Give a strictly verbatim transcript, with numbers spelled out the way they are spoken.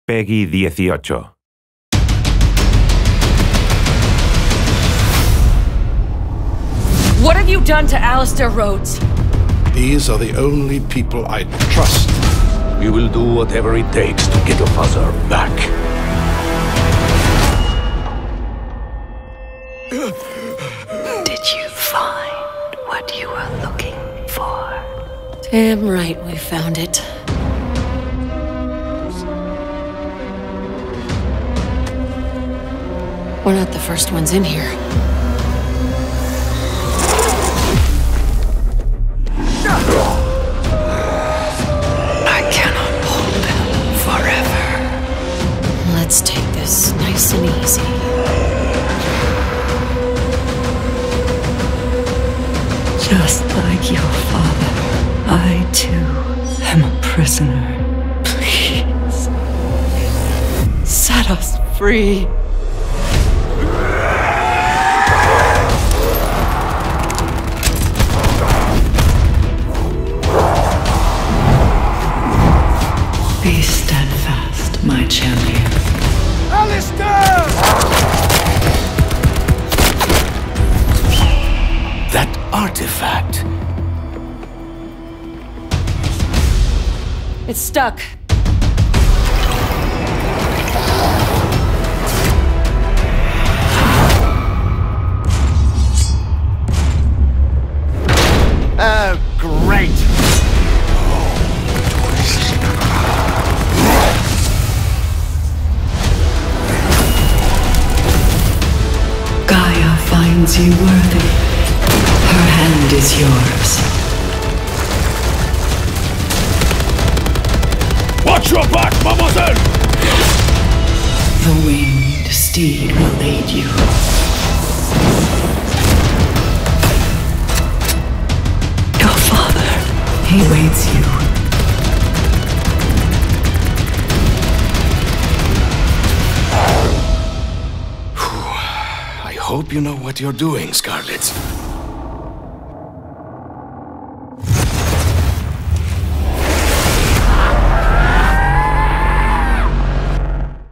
Peggy dieciocho. What have you done to Alistair Rhodes? These are the only people I trust. We will do whatever it takes to get your father back. Did you find what you were looking for? Damn right we found it. We're not the first ones in here. I cannot hold him forever. Let's take this nice and easy. Just like your father, I too am a prisoner. Please, set us free. Be steadfast, my champion. Alistair! That artifact. It's stuck. Oh, great! Gaia finds you worthy. Her hand is yours. Watch your back, mademoiselle! The winged steed will aid you. Your father, he waits you. I hope you know what you're doing, Scarlet.